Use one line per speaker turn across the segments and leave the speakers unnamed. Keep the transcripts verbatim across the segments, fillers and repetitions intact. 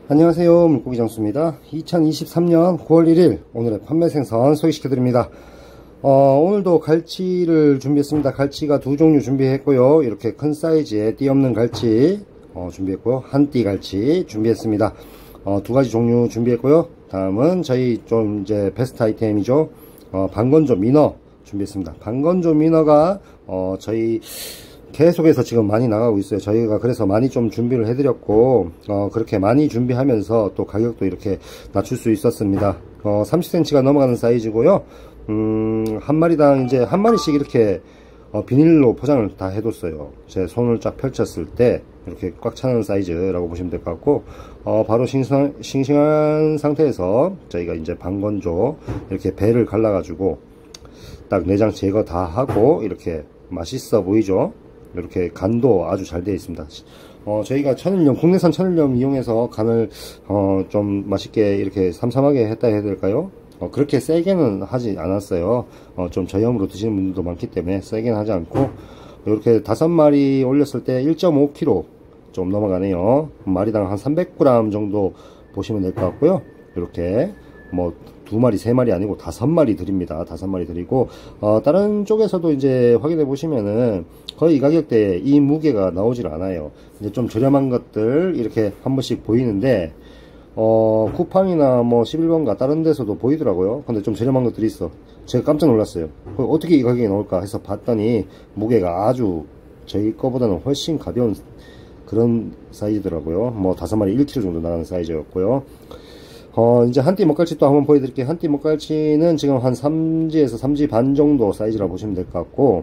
안녕하세요, 물고기 장수입니다. 이천이십삼 년 구월 일일 오늘의 판매 생선 소개시켜 드립니다. 어, 오늘도 갈치를 준비했습니다. 갈치가 두 종류 준비했고요. 이렇게 큰 사이즈의 띠 없는 갈치 어, 준비했고요. 한띠 갈치 준비했습니다. 어, 두 가지 종류 준비했고요. 다음은 저희 좀 이제 베스트 아이템이죠. 어, 방건조 민어 준비했습니다. 방건조 민어가 어, 저희 계속해서 지금 많이 나가고 있어요. 저희가 그래서 많이 좀 준비를 해드렸고, 어, 그렇게 많이 준비하면서 또 가격도 이렇게 낮출 수 있었습니다. 어, 삼십 센티미터가 넘어가는 사이즈고요. 음, 한 마리당 이제 한 마리씩 이렇게 어, 비닐로 포장을 다 해뒀어요. 제 손을 쫙 펼쳤을 때 이렇게 꽉 차는 사이즈라고 보시면 될 것 같고, 어, 바로 싱싱한, 싱싱한 상태에서 저희가 이제 방건조 이렇게 배를 갈라가지고 딱 내장 제거 다 하고 이렇게 맛있어 보이죠? 이렇게 간도 아주 잘 되어 있습니다. 어, 저희가 천일염, 국내산 천일염 이용해서 간을 어, 좀 맛있게 이렇게 삼삼하게 했다 해야 될까요? 어, 그렇게 세게는 하지 않았어요. 어, 좀 저염으로 드시는 분들도 많기 때문에 세게는 하지 않고, 이렇게 다섯 마리 올렸을 때 일 점 오 킬로그램 좀 넘어가네요. 마리당 한 삼백 그램 정도 보시면 될 것 같고요. 이렇게 뭐 두 마리, 세 마리 아니고 다섯 마리 드립니다. 다섯 마리 드리고, 어, 다른 쪽에서도 이제 확인해 보시면은 거의 이 가격대에 이 무게가 나오질 않아요. 이제 좀 저렴한 것들 이렇게 한 번씩 보이는데, 어, 쿠팡이나 뭐 십일 번가 다른 데서도 보이더라고요. 근데 좀 저렴한 것들이 있어. 제가 깜짝 놀랐어요. 어떻게 이 가격에 나올까 해서 봤더니 무게가 아주 저희 거보다는 훨씬 가벼운 그런 사이즈더라고요. 뭐 다섯 마리 일 킬로그램 정도 나가는 사이즈였고요. 어, 이제 한띠 먹갈치 또 한번 보여드릴게요. 한띠 먹갈치는 지금 한 삼 지에서 삼 지 반 정도 사이즈라 보시면 될 것 같고,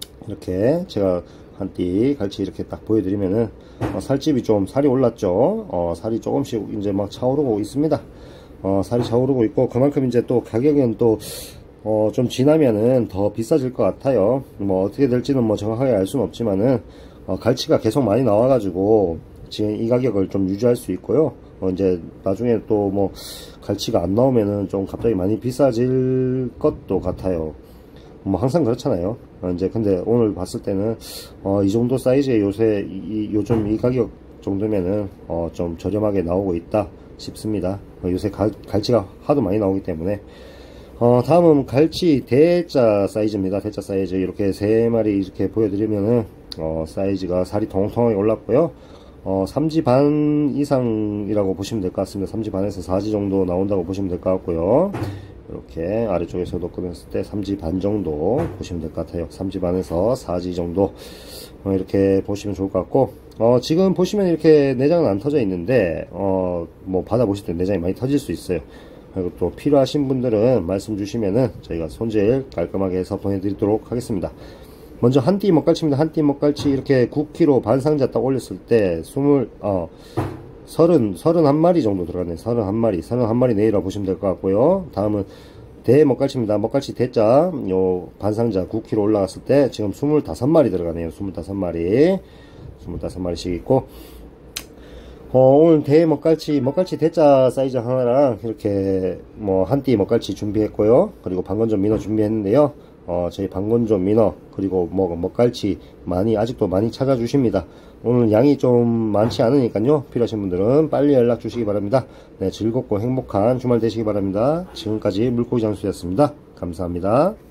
이렇게 제가 한띠 갈치 이렇게 딱 보여드리면은, 어, 살집이 좀 살이 올랐죠. 어, 살이 조금씩 이제 막 차오르고 있습니다. 어, 살이 차오르고 있고, 그만큼 이제 또 가격은 또, 어, 좀 지나면은 더 비싸질 것 같아요. 뭐 어떻게 될지는 뭐 정확하게 알 수는 없지만은, 어, 갈치가 계속 많이 나와가지고, 지금 이 가격을 좀 유지할 수 있고요. 어, 이제 나중에 또 뭐 갈치가 안 나오면은 좀 갑자기 많이 비싸질 것도 같아요. 뭐 항상 그렇잖아요. 어, 이제 근데 오늘 봤을 때는 어, 이 정도 사이즈의 요새 이, 요즘 이 가격 정도면은 어, 좀 저렴하게 나오고 있다 싶습니다. 어, 요새 가, 갈치가 하도 많이 나오기 때문에. 어, 다음은 갈치 대자 사이즈입니다. 대자 사이즈 이렇게 세 마리 이렇게 보여드리면은 어, 사이즈가 살이 통통하게 올랐고요. 어, 삼 지 반 이상이라고 보시면 될 것 같습니다. 삼 지 반에서 사 지 정도 나온다고 보시면 될 것 같고요. 이렇게 아래쪽에서도 끊었을 때 삼 지 반 정도 보시면 될 것 같아요. 삼 지 반에서 사 지 정도 어, 이렇게 보시면 좋을 것 같고, 어, 지금 보시면 이렇게 내장은 안 터져 있는데, 어, 뭐 받아보실 때 내장이 많이 터질 수 있어요. 그리고 또 필요하신 분들은 말씀 주시면은 저희가 손질 깔끔하게 해서 보내드리도록 하겠습니다. 먼저 한띠 먹갈치입니다. 한띠 먹갈치 이렇게 구 킬로그램 반상자 딱 올렸을 때 스물, 어, 서른, 서른한 마리 정도 들어갔네요. 서른한 마리, 서른한 마리 내일이라고 보시면 될 것 같고요. 다음은 대 먹갈치입니다. 먹갈치 대자, 요 반상자 구 킬로그램 올라갔을 때 지금 스물다섯 마리 들어가네요. 스물다섯 마리, 스물다섯 마리씩 있고, 어, 오늘 대 먹갈치, 먹갈치 대자 사이즈 하나랑 이렇게 뭐 한띠 먹갈치 준비했고요. 그리고 방건조 민어 준비했는데요. 어, 저희 방건조 민어 그리고 뭐 먹갈치 많이 아직도 많이 찾아주십니다. 오늘 양이 좀 많지 않으니까요. 필요하신 분들은 빨리 연락 주시기 바랍니다. 네, 즐겁고 행복한 주말 되시기 바랍니다. 지금까지 물고기 장수였습니다. 감사합니다.